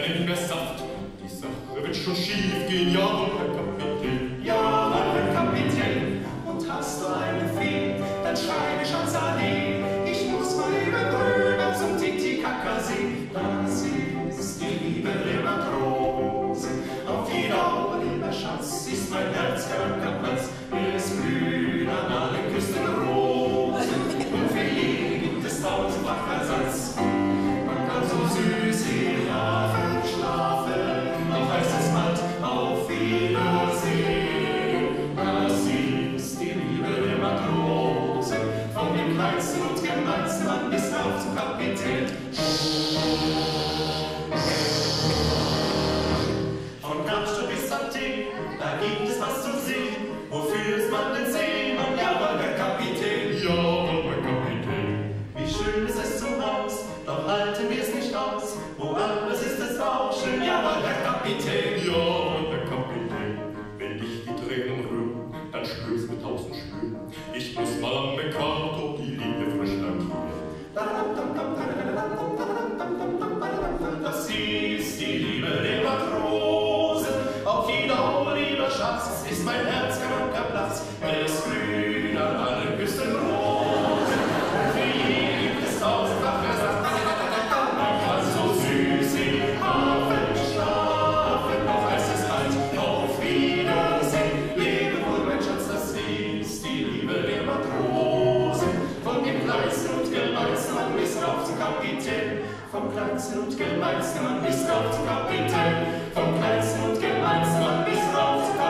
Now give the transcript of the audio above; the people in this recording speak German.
ja nicht mehr Saft. Die Sache wird schon schief gehen, jawohl, Herr Kapitän. Jawohl, Herr Kapitän. Und hast du einen Fee, dann schreibe ich ans Allee. Ich muss mal eben rüber zum Titicacasee. Das ist die Liebe der Matrosen. Auf die Dauer, lieber Schatz, ist mein Herz kranker Platz. Es blühen an allen Küsten Rosen. Und für jeden gibt es tausendfach Ersatz. Man kann so süß im Hafen schlafen, doch heißt es bald auf Wiedersehen. Das ist die Liebe der Matrosen, von dem kleinsten und gemeinsten Mann bis auf zum Kapitän. Von Kapstadt bis Athen, da gibt es was zu sehen. Wofür ist man den Seemann? Jawohl, Herr Kapitän. Jawohl, Herr Kapitän. Wie schön ist es zu Haus, doch halten wir es nicht aus. Woanders ist es auch schön. Jawohl, Herr Kapitän. Jawohl, Herr Kapitän. Wenn dich die Tränen rühren, dann spür's mit tausend Spüren. Ich muss mal am Äquator die Liebe frisch lackieren. Das ist die Liebe der Matrosen. Auf die Dauer, lieber Schatz, ist mein Herz kranker Platz. Es blühen an allen Küsten Rosen. Und für jeden gibt es tausendfach Ersatz. Man kann so süß im Hafen schlafen, doch heißt es halt auf Wiedersehen. Lebe wohl, mein Schatz, das ist die Liebe der Matrosen. Von dem kleinsten und gemeinsten Mann bis rauf zum Kapitän. Vom kleinsten und gemeinsten Mann bis rauf zum Kapitän. Vom kleinsten und gemeinsten Mann bis rauf zum Kapitän.